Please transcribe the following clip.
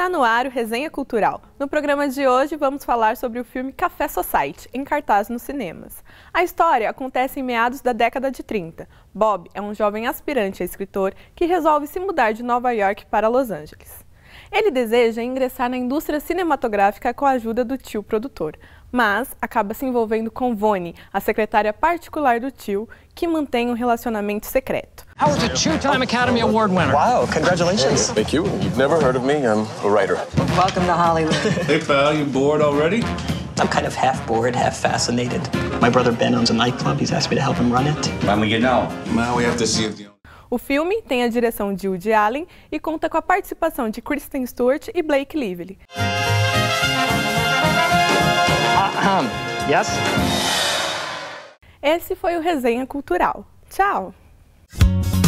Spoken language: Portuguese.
Está no ar o Resenha Cultural. No programa de hoje vamos falar sobre o filme Café Society, em cartaz nos cinemas. A história acontece em meados da década de 30. Bob é um jovem aspirante a escritor que resolve se mudar de Nova York para Los Angeles. Ele deseja ingressar na indústria cinematográfica com a ajuda do tio produtor, mas acaba se envolvendo com Vonnie, a secretária particular do tio, que mantém um relacionamento secreto. Howard's a two-time Academy Award winner. Wow, congratulations. Thank you. You've never heard of me. I'm a writer. Welcome to Hollywood. Hey, pal, you bored already? I'm kind of half bored, half fascinated. My brother Ben owns a nightclub. He's asked me to help him run it. When we get out, now we have to see if the... O filme tem a direção de Woody Allen e conta com a participação de Kristen Stewart e Blake Lively. Yes? Esse foi o Resenha Cultural. Tchau!